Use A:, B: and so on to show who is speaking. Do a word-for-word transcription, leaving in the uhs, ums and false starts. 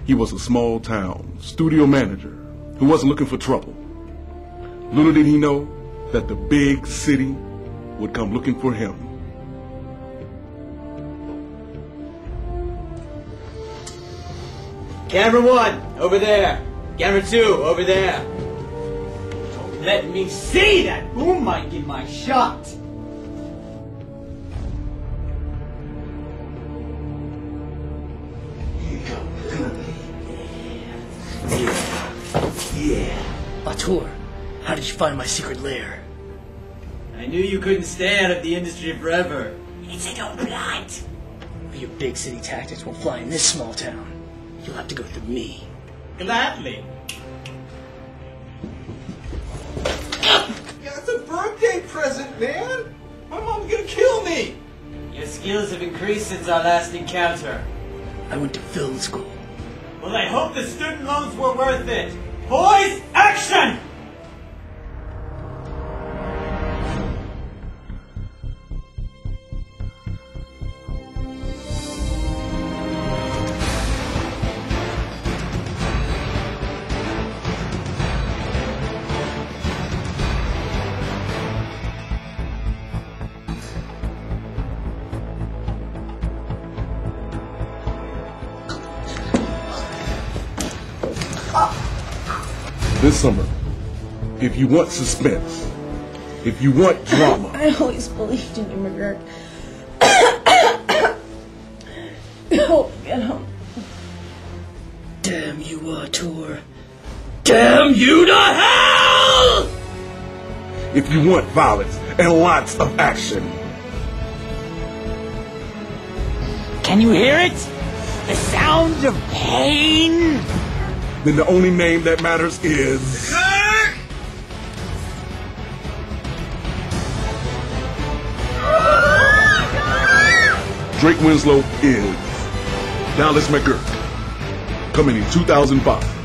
A: He was a small-town studio manager who wasn't looking for trouble. Little did he know that the big city would come looking for him.
B: Camera one, over there. Camera two, over there. Don't let me see that boom mic in my shot.
C: Yeah. Auteur, how did you find my secret lair?
B: I knew you couldn't stay out of the industry forever.
C: It's a don't blind. But your big city tactics won't fly in this small town. You'll have to go through me.
B: Gladly.
D: Yeah, it's a birthday present, man. My mom's gonna kill me.
B: Your skills have increased since our last encounter.
C: I went to film school.
B: Well, I hope the student loans were worth it. Boys, action!
A: This summer, if you want suspense, if you want drama...
E: I always believed in you, McGirk. Oh, get home.
C: Damn you, Auteur. Damn you to hell!
A: If you want violence and lots of action...
B: Can you hear it? The sound of pain?
A: Then the only name that matters is... Drake Winslow is Dallas McGirk, coming in two thousand five.